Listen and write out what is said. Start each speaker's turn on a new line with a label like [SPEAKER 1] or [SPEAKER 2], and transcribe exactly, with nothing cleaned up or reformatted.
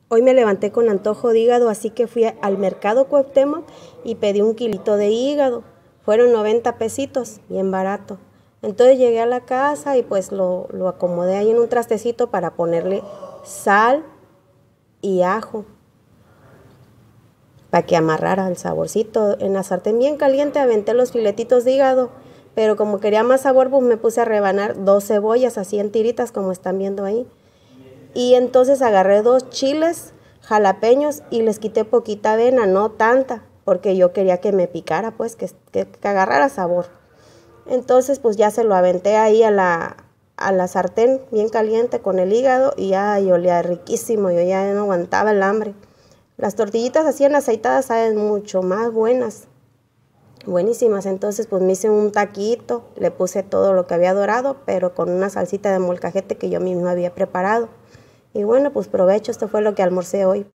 [SPEAKER 1] Hoy me levanté con antojo de hígado, así que fui al mercado Cuauhtémoc y pedí un kilito de hígado. Fueron noventa pesitos, bien barato. Entonces llegué a la casa y pues lo, lo acomodé ahí en un trastecito para ponerle sal y ajo, para que amarrara el saborcito. En la sartén bien caliente aventé los filetitos de hígado, pero como quería más sabor, pues me puse a rebanar dos cebollas así en tiritas como están viendo ahí. Y entonces agarré dos chiles jalapeños y les quité poquita avena, no tanta, porque yo quería que me picara, pues, que, que, que agarrara sabor. Entonces, pues ya se lo aventé ahí a la, a la sartén bien caliente con el hígado y ya y olía riquísimo, yo ya no aguantaba el hambre. Las tortillitas así en aceitadas saben mucho más buenas, buenísimas. Entonces, pues me hice un taquito, le puse todo lo que había dorado, pero con una salsita de molcajete que yo misma había preparado. Y bueno, pues provecho, esto fue lo que almorcé hoy.